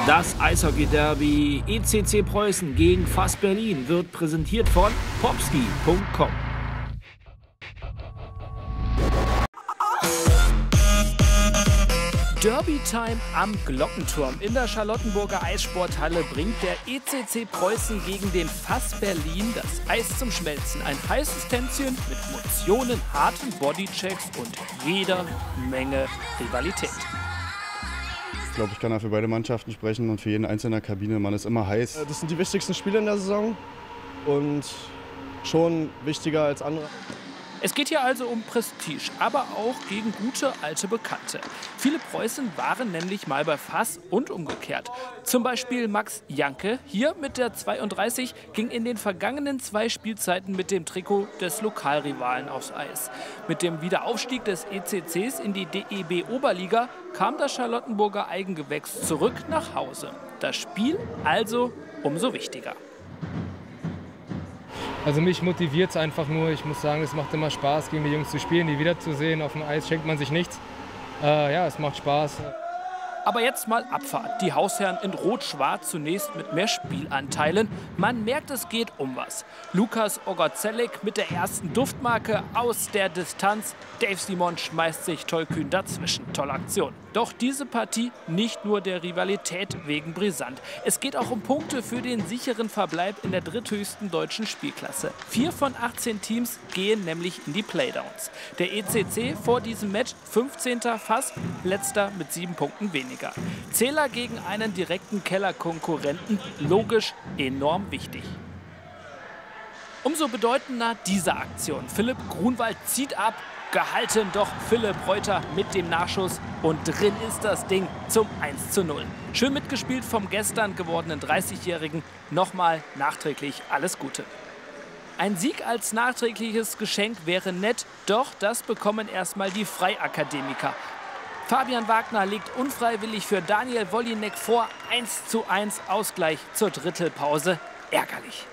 Das Eishockey-Derby ECC Preußen gegen FAS Berlin wird präsentiert von Popski.com. Derby-Time am Glockenturm. In der Charlottenburger Eissporthalle bringt der ECC Preußen gegen den FAS Berlin das Eis zum Schmelzen. Ein heißes Tänzchen mit Emotionen, harten Bodychecks und jeder Menge Rivalität. Ich glaube, ich kann da für beide Mannschaften sprechen und für jeden einzelnen Kabine. Man ist immer heiß. Das sind die wichtigsten Spiele in der Saison und schon wichtiger als andere. Es geht hier also um Prestige, aber auch gegen gute alte Bekannte. Viele Preußen waren nämlich mal bei FAS und umgekehrt. Zum Beispiel Max Janke, hier mit der 32, ging in den vergangenen 2 Spielzeiten mit dem Trikot des Lokalrivalen aufs Eis. Mit dem Wiederaufstieg des ECCs in die DEB Oberliga kam das Charlottenburger Eigengewächs zurück nach Hause. Das Spiel also umso wichtiger. Also mich motiviert es einfach nur. Ich muss sagen, es macht immer Spaß, gegen die Jungs zu spielen, die wiederzusehen. Auf dem Eis schenkt man sich nichts. Ja, es macht Spaß. Aber jetzt mal Abfahrt. Die Hausherren in Rot-Schwarz zunächst mit mehr Spielanteilen. Man merkt, es geht um was. Lukas Ogozelek mit der ersten Duftmarke aus der Distanz. Dave Simon schmeißt sich tollkühn dazwischen. Tolle Aktion. Doch diese Partie nicht nur der Rivalität wegen brisant. Es geht auch um Punkte für den sicheren Verbleib in der dritthöchsten deutschen Spielklasse. 4 von 18 Teams gehen nämlich in die Playdowns. Der ECC vor diesem Match 15. FAS, letzter mit 7 Punkten weniger. Zähler gegen einen direkten Kellerkonkurrenten, logisch enorm wichtig. Umso bedeutender diese Aktion. Philipp Grunwald zieht ab, gehalten doch Philipp Reuter mit dem Nachschuss und drin ist das Ding zum 1:0. Schön mitgespielt vom gestern gewordenen 30-Jährigen. Nochmal nachträglich alles Gute. Ein Sieg als nachträgliches Geschenk wäre nett, doch das bekommen erstmal die Freiakademiker. Fabian Wagner legt unfreiwillig für Daniel Wollinek vor. 1:1 Ausgleich zur Drittelpause. Ärgerlich.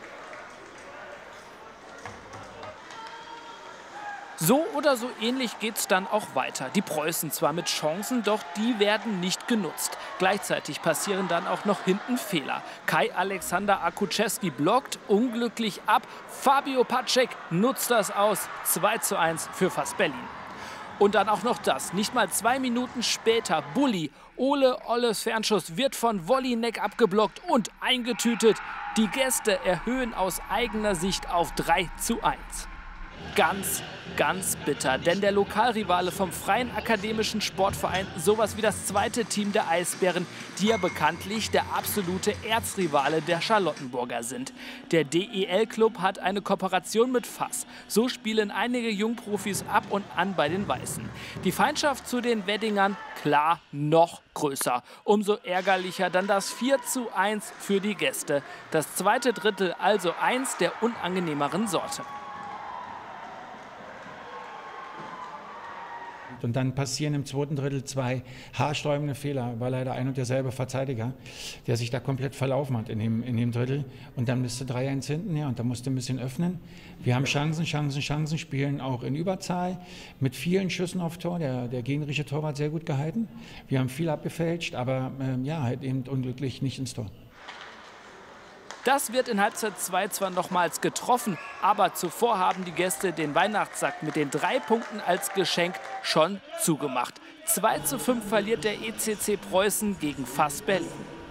So oder so ähnlich geht's dann auch weiter. Die Preußen zwar mit Chancen, doch die werden nicht genutzt. Gleichzeitig passieren dann auch noch hinten Fehler. Kai-Alexander Akuczewski blockt unglücklich ab. Fabio Pacek nutzt das aus. 2:1 für FAS Berlin. Und dann auch noch das. Nicht mal 2 Minuten später. Bulli. Ole Olles Fernschuss wird von Wollinek abgeblockt und eingetütet. Die Gäste erhöhen aus eigener Sicht auf 3:1. Ganz bitter, denn der Lokalrivale vom Freien Akademischen Sportverein, sowas wie das zweite Team der Eisbären, die ja bekanntlich der absolute Erzrivale der Charlottenburger sind. Der DEL-Club hat eine Kooperation mit FAS. So spielen einige Jungprofis ab und an bei den Weißen. Die Feindschaft zu den Weddingern, klar, noch größer. Umso ärgerlicher dann das 4:1 für die Gäste. Das zweite Drittel also eins der unangenehmeren Sorte. Und dann passieren im zweiten Drittel 2 haarsträubende Fehler. War leider ein und derselbe Verteidiger, der sich da komplett verlaufen hat in dem Drittel. Und dann bist du 3:1 hinten, ja, und da musst du ein bisschen öffnen. Wir haben Chancen, spielen auch in Überzahl mit vielen Schüssen auf Tor. Der gegnerische Torwart sehr gut gehalten. Wir haben viel abgefälscht, aber ja, halt eben unglücklich nicht ins Tor. Das wird in Halbzeit 2 zwar nochmals getroffen, aber zuvor haben die Gäste den Weihnachtssack mit den 3 Punkten als Geschenk schon zugemacht. 2:5 verliert der ECC Preußen gegen FAS Berlin.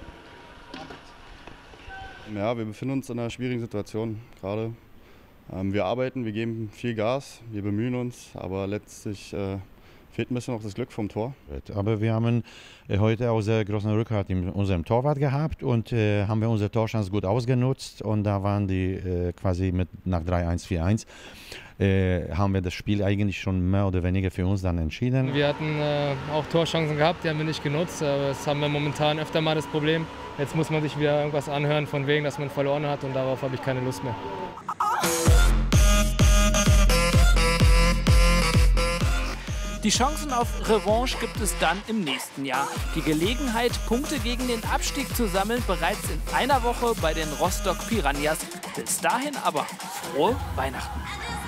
Ja, wir befinden uns in einer schwierigen Situation gerade. Wir arbeiten, wir geben viel Gas, wir bemühen uns, aber letztlich fehlt ein bisschen noch das Glück vom Tor. Aber wir haben heute auch sehr großen Rückhalt in unserem Torwart gehabt und haben wir unsere Torchance gut ausgenutzt. Und da waren die quasi nach 3:1, 4:1, haben wir das Spiel eigentlich schon mehr oder weniger für uns dann entschieden. Wir hatten auch Torchancen gehabt, die haben wir nicht genutzt. Aber das haben wir momentan öfter mal das Problem. Jetzt muss man sich wieder irgendwas anhören von wegen, dass man verloren hat und darauf habe ich keine Lust mehr. Die Chancen auf Revanche gibt es dann im nächsten Jahr. Die Gelegenheit, Punkte gegen den Abstieg zu sammeln, bereits in einer Woche bei den Rostock Piranhas. Bis dahin aber frohe Weihnachten.